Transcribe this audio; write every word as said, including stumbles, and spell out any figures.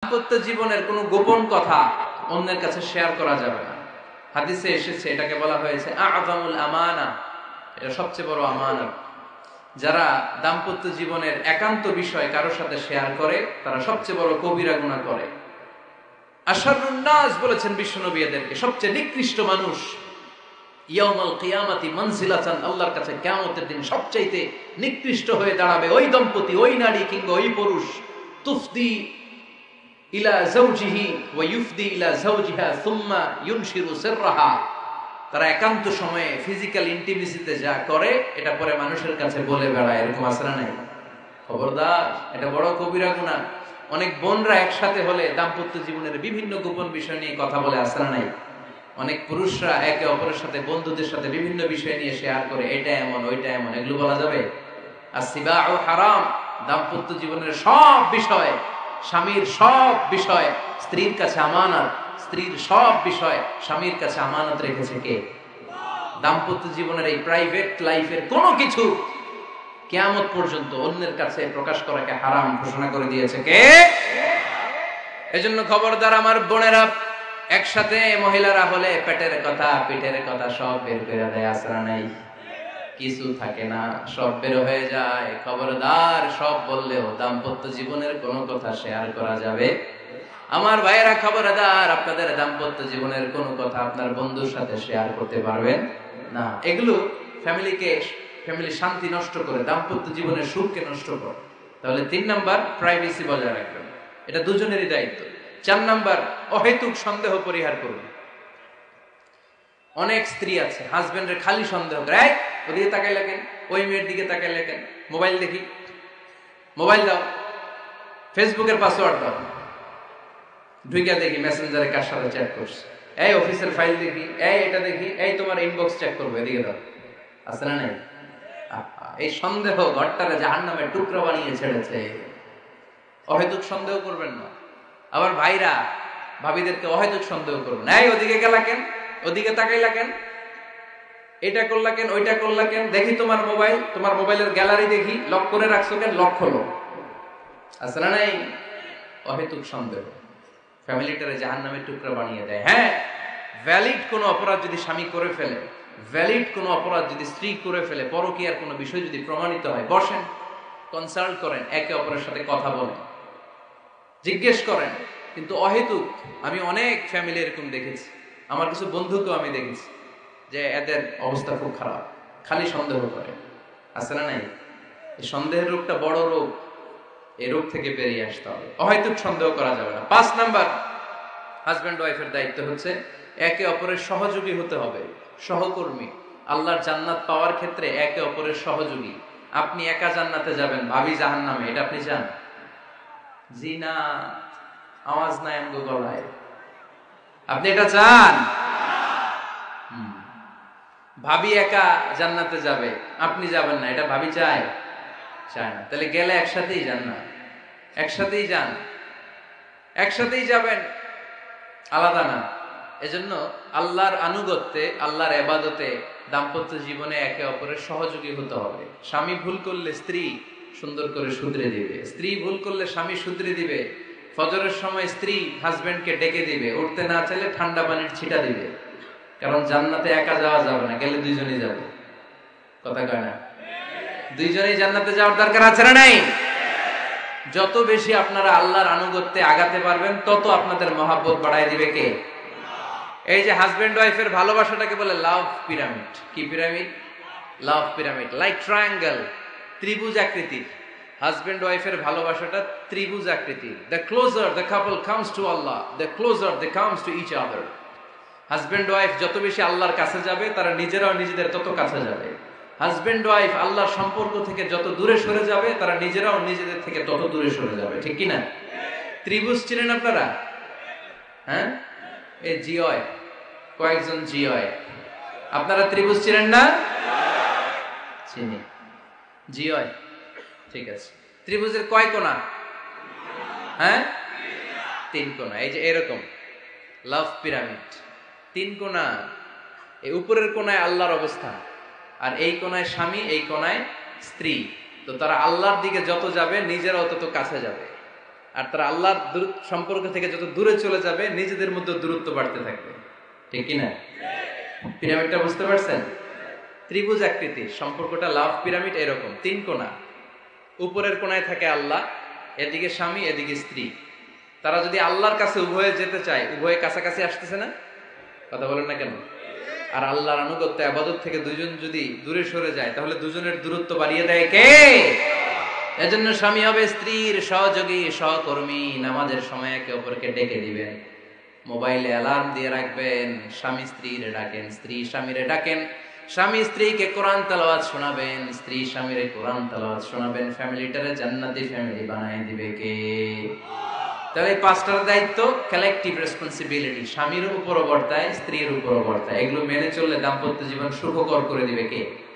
দাম্পত্য জীবনের কোনো গোপন কথা অন্যের কাছে শেয়ার করা যাবে না। হাদিসে এসেছে, এটাকে বলা হয়েছে আ'যামুল আমানা, এটা সবচেয়ে বড় আমানত। যারা দাম্পত্য জীবনের একান্ত বিষয় কারোর সাথে শেয়ার করে তারা সবচেয়ে বড় কবিরা গুনাহ করে। আশারুন নাস বলেছেন বিশ্বনবী এদেরকে, সবচেয়ে নিকৃষ্ট মানুষ। ইয়াউমাল কিয়ামাতি মানজিলাতান, আল্লাহর কাছে কিয়ামতের দিন সবচাইতে নিকৃষ্ট হয়ে দাঁড়াবে ওই দম্পতি, ওই নারী কিংবা ওই পুরুষ। তুফদি ইলা যাওজিহি ওয়া ইউফদি ইলা যাওজিহা সুম্মা ইউনশিরু সিররাহা, তারা একান্ত সময়ে ফিজিক্যাল ইন্টিমেসিতে যা করে এটা পরে মানুষের কাছে বলে বেড়ায়। এরকম আছে না নাই? খবরদার, এটা বড় কবিরা গুনাহ। অনেক বোনরা একসাথে হলে দাম্পত্য জীবনের বিভিন্ন গোপন বিষয় নিয়ে কথা বলে, আছে না নাই? অনেক পুরুষরা একে অপরের সাথে বন্ধুদের সাথে বিভিন্ন বিষয় নিয়ে শেয়ার করে, এটা এমন ওইটা এমন, এগুলো বলা যাবে? আসিবাউ হারাম, দাম্পত্য জীবনের সব বিষয়, স্বামীর সব বিষয় স্ত্রীর কাছে আমানত, স্ত্রীর সব বিষয় স্বামীর কাছে আমানত রেখেছে কে? দাম্পত্য জীবনের এই প্রাইভেট লাইফের কোনো কিছু কিয়ামত পর্যন্ত অন্যের কাছে প্রকাশ করাকে হারাম ঘোষণা করে দিয়েছে কে? এজন্য খবরদার আমার বোনেরা, একসাথে মহিলারা হলে পেটের কথা পিঠের কথা সব বের করে দেয়, আসরা নাই, কিছু থাকে না, সব বের হয়ে যায়। খবরদার, সব বললেও দাম্পত্য জীবনের কোনো কথা শেয়ার করা যাবে? আমার ভাইয়েরা খবরদার, আপনাদের দাম্পত্য জীবনের কোনো কথা আপনার বন্ধুর সাথে শেয়ার করতে পারবেন না। এগুলো ফ্যামিলিকে, ফ্যামিলি শান্তি নষ্ট করে, দাম্পত্য জীবনের সুখকে নষ্ট করে। তাহলে তিন নাম্বার, প্রাইভেসি বজায় রাখবেন, এটা দুজনেরই দায়িত্ব। চার নাম্বার, অহেতুক সন্দেহ পরিহার করুন। অনেক স্ত্রী আছে হাজবেন্ডের খালি সন্দেহ করে, এই ওদিকে তাকাই লাগেন, ওই মেয়ের দিকে তাকাই লাগেন, মোবাইল দেখি, মোবাইল দাও, ফেসবুকের পাসওয়ার্ড দাও, ঢুইকা দেখি মেসেঞ্জারে কার সাথে চ্যাট করছে, এই অফিসের ফাইল দেখি, এই এটা দেখি, এই তোমার ইনবক্স চেক করবো, এদিকে দাও, আছে না নাই? এই সন্দেহ ঘরটারে জাহান্নামের টুকরা বানিয়ে ছেড়েছে। অহেতুক সন্দেহ করবেন না। আবার ভাইরা ভাবিদেরকে অহেতুক সন্দেহ করবেন, এই ওদিকে গেলা কেন, ওদিকে তাকাইলা কেন, এটা করলা কেন, ওইটা করলা কেন, দেখি তোমার মোবাইল, তোমার মোবাইলের গ্যালারি দেখি, লক করে রাখছো কেন, লক খোলো, আছে না নাই? অহেতুক সন্দেহ ফ্যামিলিটারে জাহান্নামের টুকরা বানিয়ে দেয়। হ্যাঁ, ভ্যালিড কোনো অপরাধ যদি স্বামী করে ফেলে, ভ্যালিড কোনো অপরাধ যদি স্ত্রী করে ফেলে, পরকীয়ার কোনো বিষয় যদি প্রমাণিত হয়, বসেন, কনসাল্ট করেন, একে অপরের সাথে কথা বলেন, জিজ্ঞেস করেন। কিন্তু অহেতুক, আমি অনেক ফ্যামিলি এরকম দেখেছি, আমার কিছু বন্ধুকেও আমি দেখেছি যে এদের অবস্থা খুব খারাপ, খালি সন্দেহ করে, আছে না নাই? এই সন্দেহের রোগটা বড় রোগ, এই রোগ থেকে বেরিয়ে আসতে হবে, অহেতুক সন্দেহ করা যাবে না। পাঁচ নাম্বার, হাজব্যান্ড ওয়াইফের দায়িত্ব হচ্ছে একে অপরের সহযোগী হতে হবে, সহকর্মী। আল্লাহর জান্নাত পাওয়ার ক্ষেত্রে একে অপরের সহযোগী। আপনি একা জান্নাতে যাবেন, ভাবি জাহান্নামে, এটা আপনি চান? জি না, আওয়াজ নাই আমগো গলায়, আপনি এটা চান? ভাবি একা জান্নাতে যাবে, আপনি যাবেন না, এটা ভাবি চায়? চায় না। তাহলে গেলে একসাথেই যান না, একসাথেই যান, একসাথেই যাবেন, আলাদা না। এজন্য আল্লাহর আনুগত্যে, আল্লাহর ইবাদতে, দাম্পত্য জীবনে একে অপরের সহযোগী হতে হবে। স্বামী ভুল করলে স্ত্রী সুন্দর করে শুধরে দিবে, স্ত্রী ভুল করলে স্বামী শুধরে দিবে। ফজরের সময় স্ত্রী হাজবেন্ডকে ডেকে দিবে, উঠতে না চাইলে ঠান্ডা পানির ছিটা দিবে, কারণ জান্নাতে একা যাওয়া যাবে না, গেলে দুইজনই যাবে, কথা কয় না? দুইজনেই জান্নাতে যাওয়ার দরকার আছে না নাই? যত বেশি আপনারা আল্লাহর আনুগত্যে আগাতে পারবেন, তত আপনাদের মহাব্বত বাড়ায় দিবে কে? এই যে হাজবেন্ড ওয়াইফের ভালোবাসাটাকে বলে লাভ পিরামিড। কি pyramid? Love pyramid, like triangle, ত্রিভুজ আকৃতির। হাজবেন্ড ওয়াইফের ভালোবাসাটা ত্রিভুজ আকৃতির। The closer the couple comes to Allah, the closer they comes to each other. Husband wife যত বেশি আল্লাহর কাছে যাবে, তারা নিজেরাও নিজেদের তত কাছে যাবে। হাজবেন্ড ওয়াইফ আল্লাহর সম্পর্ক থেকে যত দূরে সরে যাবে, তারা নিজেরাও নিজেদের থেকে তত দূরে সরে যাবে, ঠিক কি না? ত্রিভুজ চিনেন আপনারা? হ্যাঁ, এই জিওয় কয়েকজন জিওয়, আপনারা ত্রিভুজ চিনেন না? চিনি, জিওয়, ঠিক আছে। ত্রিভুজের কয় কোণা? হ্যাঁ, তিন কোণা। এই যে এরকম লাভ পিরামিড, তিন কোণা। এই উপরের কোণায় আল্লাহর অবস্থান, আর এই কোণায় স্বামী, এই কোণায় স্ত্রী। তো তারা আল্লাহর দিকে যত যাবে, নিজেরাও তত কাছে যাবে। আর তারা আল্লাহর সম্পর্ক থেকে যত দূরে চলে যাবে নিজেদের মধ্যে দূরত্ব বাড়তে থাকবে, ঠিক কিনা? পিরামিডটা বুঝতে পারছেন? ত্রিভুজ আকৃতির সম্পর্কটা, লাভ পিরামিড এরকম তিন কোণা। উপরের কোণায় থাকে আল্লাহ, এদিকে স্বামী, এদিকে স্ত্রী। তারা যদি আল্লাহর কাছে উভয়ে যেতে চায়, উভয়ে কাছাকাছি আসতেছে না? কথা বলেন না কেন? আর আল্লাহর আনুগত্য ইবাদত থেকে দুজন যদি দূরে সরে যায়, তাহলে দুজনের দূরত্ব বাড়িয়ে দেয় কে? এজন্য স্বামী হবে স্ত্রীর সহযোগী, সহকর্মী। নামাজের সময় একে অপরকে ডেকে দিবেন, মোবাইলে অ্যালার্ম দিয়ে রাখবেন। স্বামী স্ত্রীরে ডাকেন, স্ত্রী স্বামীরে ডাকেন। স্বামী স্ত্রীকে কোরআন তেলাওয়াত শোনাবেন, স্ত্রী স্বামীরে কোরআন তেলাওয়াত শোনাবেন। ফ্যামিলিটারে জান্নাতি ফ্যামিলি বানায় দিবে কে? তাহলে পাঁচটার দায়িত্ব কালেকটিভ রেসপন্সিবিলিটি, স্বামীর উপরও বর্তায়, স্ত্রীর উপরও বর্তায়। এগুলো মেনে চললে দাম্পত্য জীবন সুখকর করে দিবে কে?